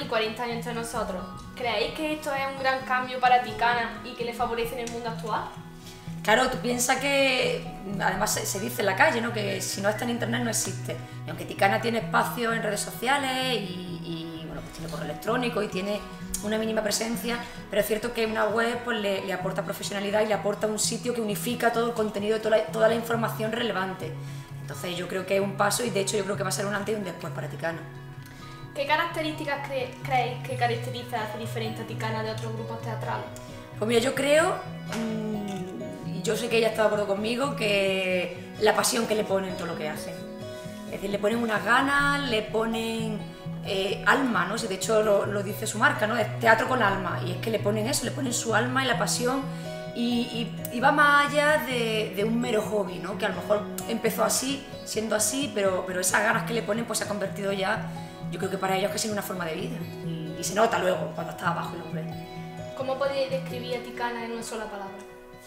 y 40 años entre nosotros. ¿Creéis que esto es un gran cambio para Ticana y que le favorece en el mundo actual? Claro, tú piensas que, además se dice en la calle, ¿no?, que si no está en internet no existe. Y aunque Ticana tiene espacio en redes sociales y bueno, pues tiene correo electrónico y tiene una mínima presencia, pero es cierto que una web pues, le aporta profesionalidad y le aporta un sitio que unifica todo el contenido, toda la información relevante. Entonces yo creo que es un paso y de hecho yo creo que va a ser un antes y un después para Ticana. ¿Qué características creéis que caracteriza, hace diferente a Ticana de otros grupos teatrales? Pues mira, yo creo, y yo sé que ella está de acuerdo conmigo, que la pasión que le ponen en todo lo que hacen. Es decir, le ponen unas ganas, le ponen alma, ¿no? De hecho lo dice su marca, ¿no? Es teatro con alma, y es que le ponen eso, le ponen su alma y la pasión, y va más allá de un mero hobby, ¿no? Que a lo mejor empezó así, siendo así, pero esas ganas que le ponen pues se ha convertido ya, yo creo que para ellos casi en una forma de vida, y se nota luego cuando está abajo y lo ves. ¿Cómo podríais describir a Ticana en una sola palabra?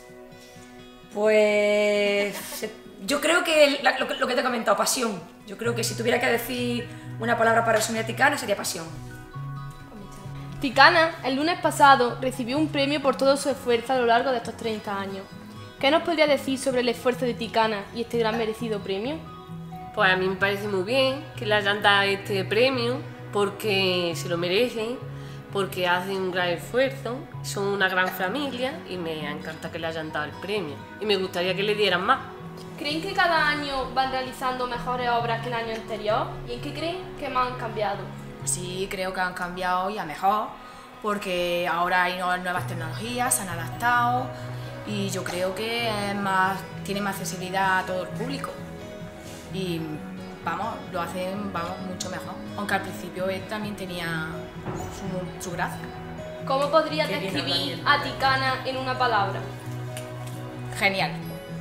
Pues yo creo que lo que te he comentado, pasión. Yo creo que si tuviera que decir una palabra para resumir a Ticana sería pasión. Ticana, el lunes pasado, recibió un premio por todo su esfuerzo a lo largo de estos 30 años. ¿Qué nos podría decir sobre el esfuerzo de Ticana y este gran merecido premio? Pues a mí me parece muy bien que le hayan dado este premio porque se lo merecen, porque hacen un gran esfuerzo, son una gran familia y me encanta que le hayan dado el premio. Y me gustaría que le dieran más. ¿Creen que cada año van realizando mejores obras que el año anterior? ¿Y en qué creen que más han cambiado? Sí, creo que han cambiado y a mejor, porque ahora hay nuevas tecnologías, se han adaptado y yo creo que tiene más accesibilidad a todo el público. Y vamos, lo hacen mucho mejor, aunque al principio él también tenía su gracia. ¿Cómo podrías describir a Ticana en una palabra? Genial.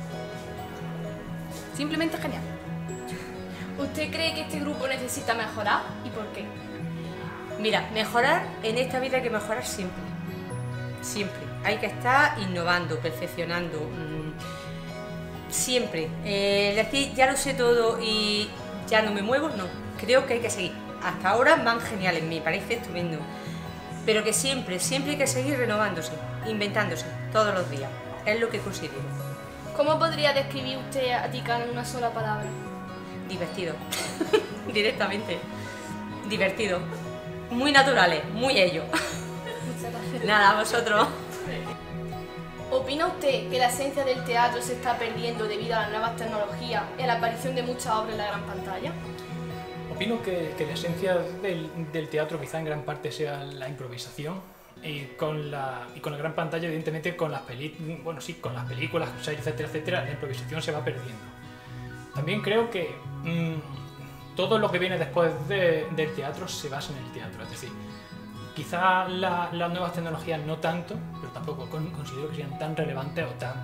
Simplemente genial. ¿Usted cree que este grupo necesita mejorar y por qué? Mira, mejorar en esta vida hay que mejorar siempre. Siempre. Hay que estar innovando, perfeccionando. Siempre. Decir ya lo sé todo y ya no me muevo, no. Creo que hay que seguir. Hasta ahora van geniales, me parece estupendo. Pero que siempre hay que seguir renovándose, inventándose, todos los días. Es lo que considero. ¿Cómo podría describir usted a Ticana en una sola palabra? Divertido. Directamente. Divertido. Muy naturales, muy ellos. Muchas gracias. Nada, a vosotros. ¿Opina usted que la esencia del teatro se está perdiendo debido a las nuevas tecnologías y a la aparición de muchas obras en la gran pantalla? Opino que la esencia del teatro quizá en gran parte sea la improvisación y con la gran pantalla, evidentemente, con las películas, series, etcétera, etcétera, la improvisación se va perdiendo. También creo que todo lo que viene después del teatro se basa en el teatro, es decir, quizá las nuevas tecnologías no tanto, pero tampoco considero que sean tan relevantes o tan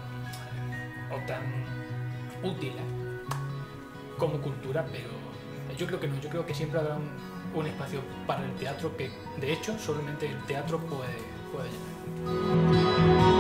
útiles como cultura, pero yo creo que no, yo creo que siempre habrá un espacio para el teatro que, de hecho, solamente el teatro puede llenar.